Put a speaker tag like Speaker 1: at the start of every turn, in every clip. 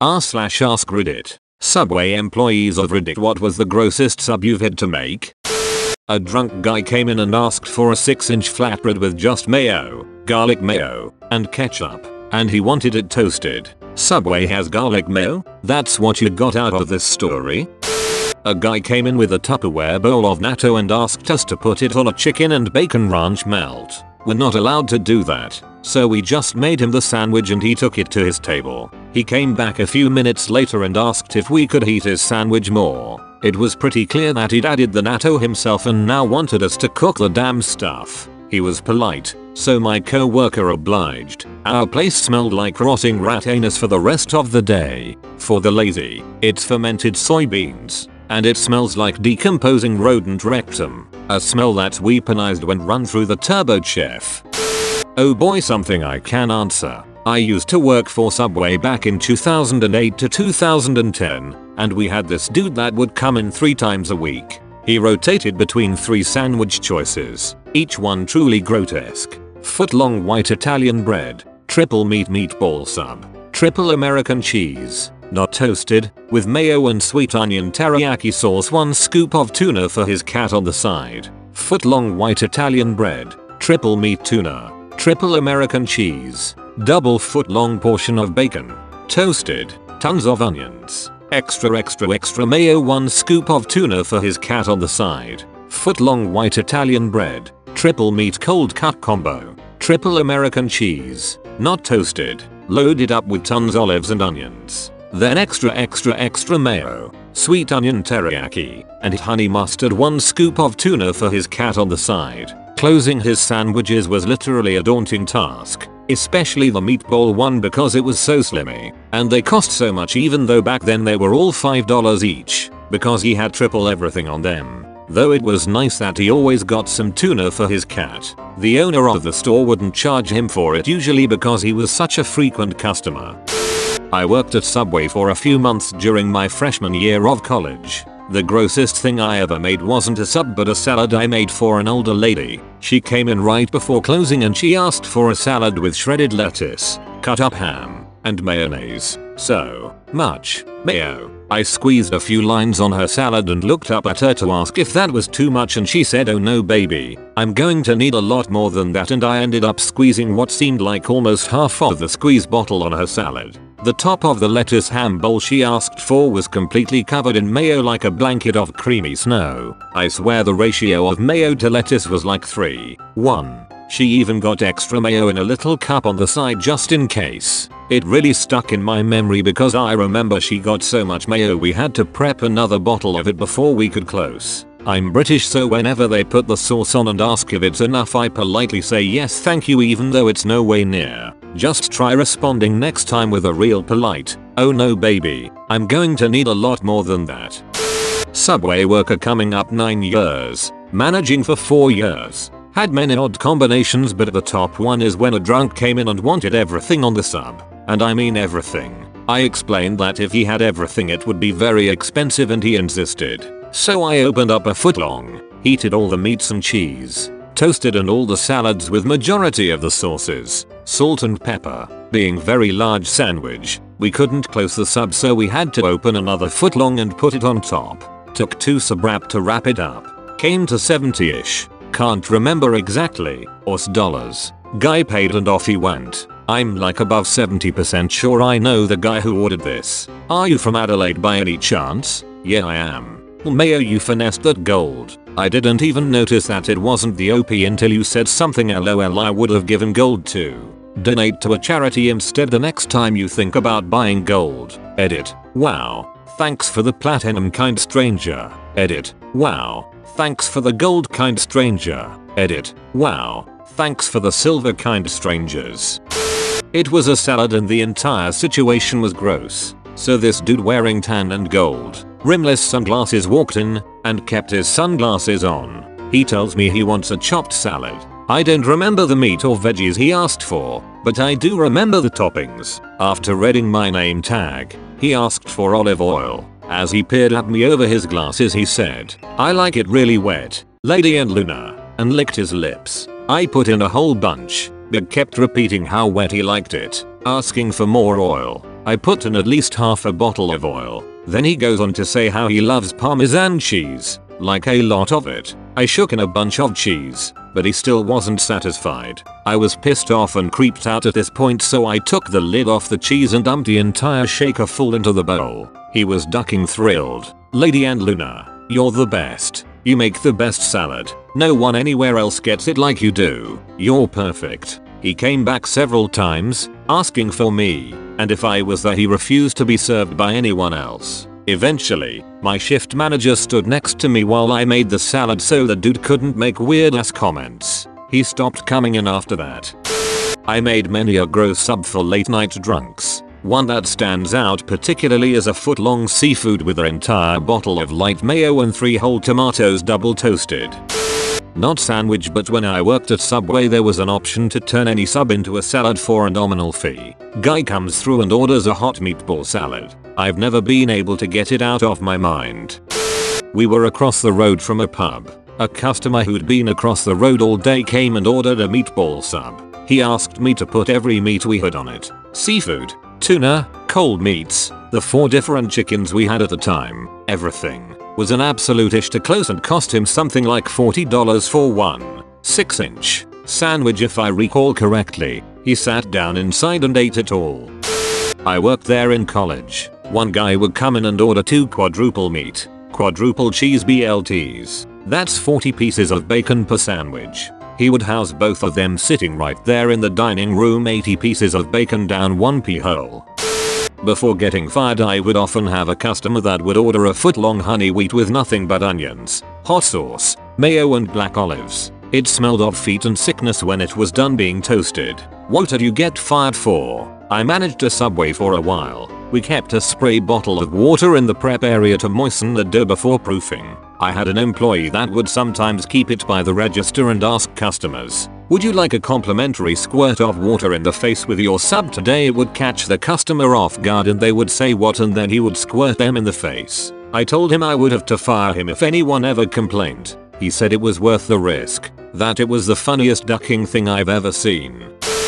Speaker 1: r/AskReddit. Subway employees of Reddit, what was the grossest sub you've had to make? A drunk guy came in and asked for a 6-inch flatbread with just mayo, garlic mayo, and ketchup, and he wanted it toasted. Subway has garlic mayo? That's what you got out of this story? A guy came in with a Tupperware bowl of natto and asked us to put it on a chicken and bacon ranch melt. We're not allowed to do that, so we just made him the sandwich and he took it to his table. He came back a few minutes later and asked if we could heat his sandwich more. It was pretty clear that he'd added the natto himself and now wanted us to cook the damn stuff. He was polite, so my co-worker obliged. Our place smelled like rotting rat anus for the rest of the day. For the lazy, it's fermented soybeans. And it smells like decomposing rodent rectum, a smell that's weaponized when run through the turbo chef. Oh boy, something I can answer. I used to work for Subway back in 2008 to 2010, and we had this dude that would come in 3 times a week. He rotated between 3 sandwich choices, each one truly grotesque. Foot-long white Italian bread, triple meat meatball sub, triple American cheese, not toasted, with mayo and sweet onion teriyaki sauce, 1 scoop of tuna for his cat on the side. Foot-long white Italian bread, triple meat tuna, triple American cheese, double foot-long portion of bacon, toasted, tons of onions, extra mayo, 1 scoop of tuna for his cat on the side. Foot-long white Italian bread, triple meat cold cut combo, triple American cheese, not toasted, loaded up with tons olives and onions. Then extra mayo, sweet onion teriyaki, and honey mustard, 1 scoop of tuna for his cat on the side. Closing his sandwiches was literally a daunting task, especially the meatball one because it was so slimmy, and they cost so much even though back then they were all $5 each, because he had triple everything on them. Though it was nice that he always got some tuna for his cat. The owner of the store wouldn't charge him for it usually because he was such a frequent customer. I worked at Subway for a few months during my freshman year of college. The grossest thing I ever made wasn't a sub but a salad I made for an older lady. She came in right before closing and she asked for a salad with shredded lettuce, cut up ham, and mayonnaise. So much mayo. I squeezed a few lines on her salad and looked up at her to ask if that was too much and she said, "Oh no baby, I'm going to need a lot more than that," and I ended up squeezing what seemed like almost half of the squeeze bottle on her salad. The top of the lettuce ham bowl she asked for was completely covered in mayo like a blanket of creamy snow. I swear the ratio of mayo to lettuce was like 3:1. She even got extra mayo in a little cup on the side just in case. It really stuck in my memory because I remember she got so much mayo we had to prep another bottle of it before we could close. I'm British, so whenever they put the sauce on and ask if it's enough I politely say yes thank you even though it's no way near. Just try responding next time with a real polite, "Oh no baby, I'm going to need a lot more than that." Subway worker coming up 9 years, managing for 4 years. Had many odd combinations but the top one is when a drunk came in and wanted everything on the sub. And I mean everything. I explained that if he had everything it would be very expensive and he insisted. So I opened up a foot-long, heated all the meats and cheese, toasted and all the salads with majority of the sauces, salt and pepper. Being very large sandwich, we couldn't close the sub so we had to open another foot-long and put it on top. Took 2 sub wrap to wrap it up. Came to 70ish. Can't remember exactly, US dollars. Guy paid and off he went. I'm like above 70% sure I know the guy who ordered this. Are you from Adelaide by any chance? Yeah I am. Mayo, you finessed that gold. I didn't even notice that it wasn't the OP until you said something. LOL, I would have given gold too. Donate to a charity instead the next time you think about buying gold. Edit. Wow. Thanks for the platinum, kind stranger. Edit. Wow. Thanks for the gold, kind stranger. Edit. Wow. Thanks for the silver, kind strangers. It was a salad and the entire situation was gross. So this dude wearing tan and gold, rimless sunglasses walked in and kept his sunglasses on. He tells me he wants a chopped salad. I don't remember the meat or veggies he asked for, but I do remember the toppings. After reading my name tag, he asked for olive oil. As he peered at me over his glasses he said, "I like it really wet, Lady and Luna," and licked his lips. I put in a whole bunch, but kept repeating how wet he liked it, asking for more oil. I put in at least half a bottle of oil. Then he goes on to say how he loves Parmesan cheese, like a lot of it. I shook in a bunch of cheese, but he still wasn't satisfied. I was pissed off and creeped out at this point, so I took the lid off the cheese and dumped the entire shaker full into the bowl. He was ducking thrilled. Lady and Luna, you're the best. You make the best salad. No one anywhere else gets it like you do. You're perfect. He came back several times, asking for me, and if I was there he refused to be served by anyone else. Eventually, my shift manager stood next to me while I made the salad so the dude couldn't make weird ass comments. He stopped coming in after that. I made many a gross sub for late night drunks. One that stands out particularly is a foot-long seafood with an entire bottle of light mayo and 3 whole tomatoes double toasted. Not sandwich, but when I worked at Subway there was an option to turn any sub into a salad for a nominal fee. Guy comes through and orders a hot meatball salad. I've never been able to get it out of my mind. We were across the road from a pub. A customer who'd been across the road all day came and ordered a meatball sub. He asked me to put every meat we had on it. Seafood, tuna, cold meats, the 4 different chickens we had at the time, everything. Was an absolute ish to close and cost him something like $40 for one 6-inch sandwich if I recall correctly. He sat down inside and ate it all. I worked there in college. One guy would come in and order 2 quadruple meat, quadruple cheese BLTs. That's 40 pieces of bacon per sandwich. He would house both of them sitting right there in the dining room, 80 pieces of bacon down one pea hole. Before getting fired I would often have a customer that would order a foot-long honey wheat with nothing but onions, hot sauce, mayo and black olives. It smelled of feet and sickness when it was done being toasted. What did you get fired for? I managed a Subway for a while. We kept a spray bottle of water in the prep area to moisten the dough before proofing. I had an employee that would sometimes keep it by the register and ask customers, "Would you like a complimentary squirt of water in the face with your sub today?" It would catch the customer off guard and they would say what, and then he would squirt them in the face. I told him I would have to fire him if anyone ever complained. He said it was worth the risk. That it was the funniest ducking thing I've ever seen.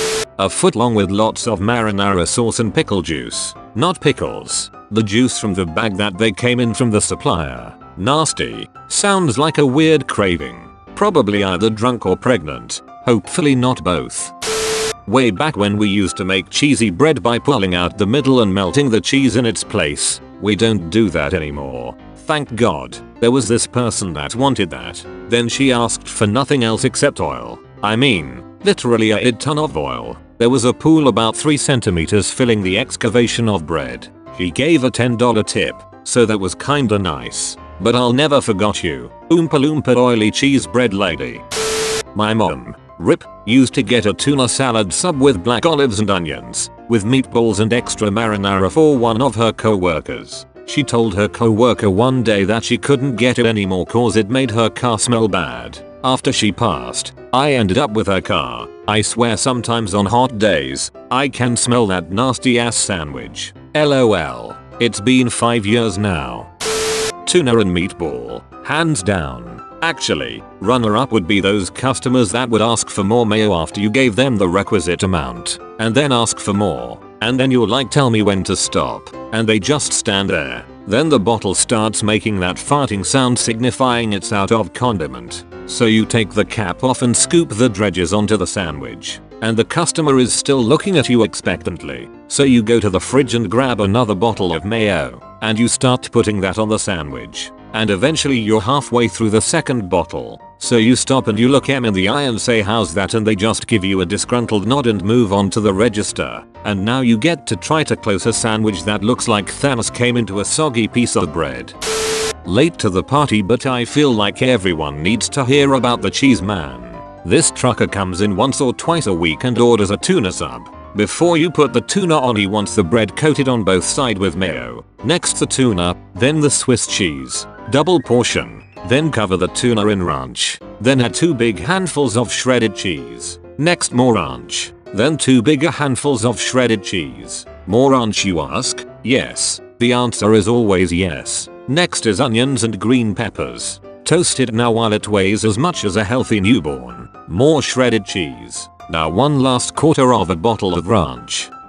Speaker 1: A foot long with lots of marinara sauce and pickle juice. Not pickles. The juice from the bag that they came in from the supplier. Nasty. Sounds like a weird craving. Probably either drunk or pregnant. Hopefully not both. Way back when we used to make cheesy bread by pulling out the middle and melting the cheese in its place. We don't do that anymore. Thank God. There was this person that wanted that. Then she asked for nothing else except oil. I mean, literally a ton of oil. There was a pool about 3 centimeters filling the excavation of bread. She gave a $10 tip, so that was kinda nice. But I'll never forgot you, Oompa Loompa oily cheese bread lady. My mom, RIP, used to get a tuna salad sub with black olives and onions, with meatballs and extra marinara for one of her co-workers. She told her co-worker one day that she couldn't get it anymore cause it made her car smell bad. After she passed, I ended up with her car. I swear sometimes on hot days, I can smell that nasty ass sandwich. LOL. It's been 5 years now. Tuna and meatball, hands down. Actually, runner up would be those customers that would ask for more mayo after you gave them the requisite amount, and then ask for more, and then you're like, tell me when to stop, and they just stand there. Then the bottle starts making that farting sound signifying it's out of condiment. So you take the cap off and scoop the dredges onto the sandwich. And the customer is still looking at you expectantly. So you go to the fridge and grab another bottle of mayo. And you start putting that on the sandwich. And eventually you're halfway through the second bottle. So you stop and you look them in the eye and say, "How's that?" and they just give you a disgruntled nod and move on to the register. And now you get to try to close a sandwich that looks like Thanos came into a soggy piece of bread. Late to the party, but I feel like everyone needs to hear about the cheese man. This trucker comes in once or twice a week and orders a tuna sub. Before you put the tuna on, he wants the bread coated on both sides with mayo. Next the tuna, then the Swiss cheese. Double portion. Then cover the tuna in ranch. Then add 2 big handfuls of shredded cheese. Next more ranch. Then 2 bigger handfuls of shredded cheese. More ranch, you ask? Yes. The answer is always yes. Next is onions and green peppers. Toasted now while it weighs as much as a healthy newborn. More shredded cheese. Now 1 last quarter of a bottle of ranch.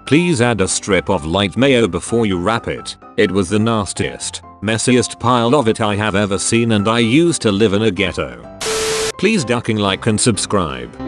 Speaker 1: Please add a strip of light mayo before you wrap it. It was the nastiest, messiest pile of it I have ever seen, and I used to live in a ghetto. Please ducking like and subscribe.